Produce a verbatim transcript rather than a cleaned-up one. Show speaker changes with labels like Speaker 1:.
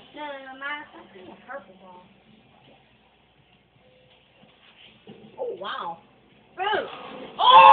Speaker 1: No, no, no, mine. I'm seeing a purple ball.
Speaker 2: Oh, wow.
Speaker 1: Boom. Oh!